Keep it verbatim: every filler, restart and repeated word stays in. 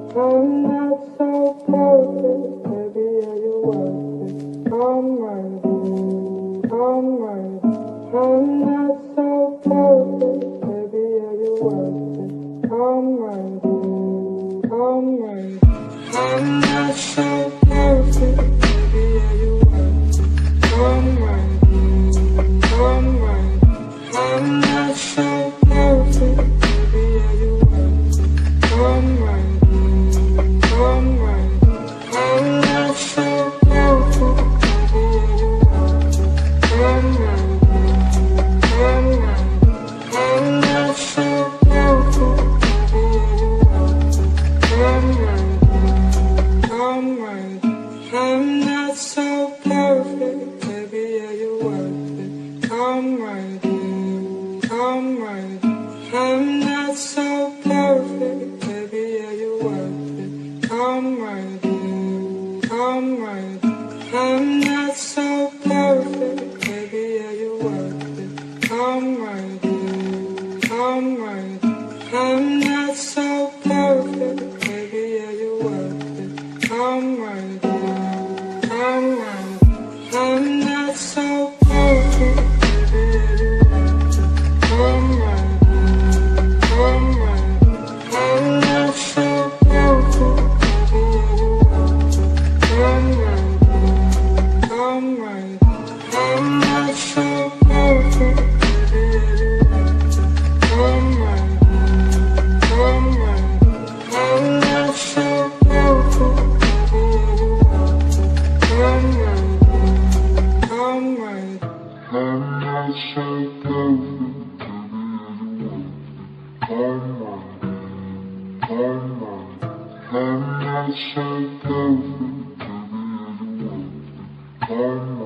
I'm not so perfect, baby, are you worth it? I'm right, I'm right. I'm not so perfect, baby, are you worth it? I'm right, I'm right. I'm not so perfect, baby, are you worth it? I'm right, I'm right. I'm not so perfect, baby, are you worth it? I'm right. I'm right. I'm not so perfect, baby, are you worth it? I'm right. I'm right. I'm not so perfect, baby, are you worth it? I'm right. I'm right. I'm not so perfect, baby, are you worth it? I'm right. I'm right. I'm not so perfect, baby, are you worth it? I'm right, I'm right. I'm not so perfect, baby, are you worth it? I'm right, I'm right. I'm not so perfect, baby, are you worth it? I'm right, I'm right. I'm not so perfect, baby, are you worth it? I'm right. I'm right. I'm not so perfect, baby, are you worth it? I'm right. I'm right. I'm not so perfect, baby, are you worth it? I'm right. I'm right. I'm not so perfect, baby, are you worth it? I'm right. I'm right. I'm not so perfect, baby, are you worth it? I'm right, I'm right. I'm not so perfect, baby, are you worth it? I'm